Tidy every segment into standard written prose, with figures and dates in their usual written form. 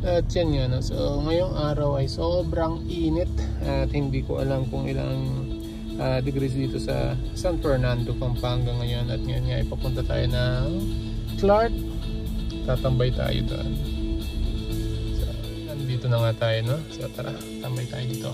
At yan nga, no? So ngayong araw ay sobrang init at hindi ko alam kung ilang degrees dito sa San Fernando, Pampanga ngayon. At ngayon nga ipapunta tayo ng Clark, tatambay tayo doon. So nandito na nga tayo, no? So tara, tambay tayo dito.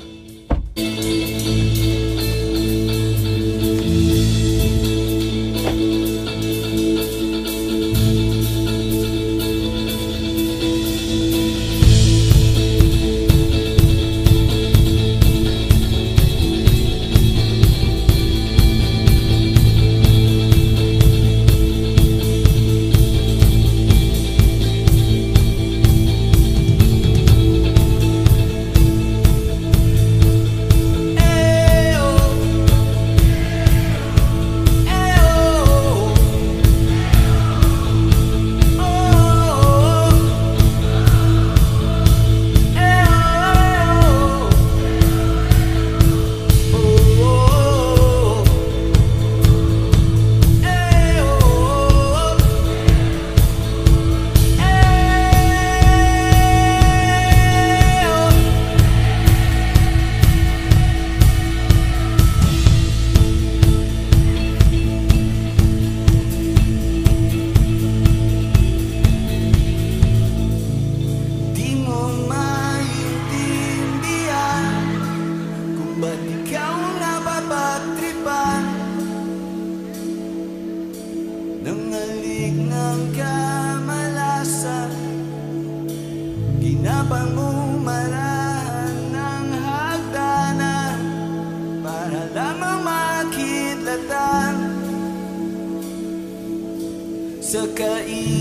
Pangumarahan ng hagdanan para lamang makidlatan sa kain.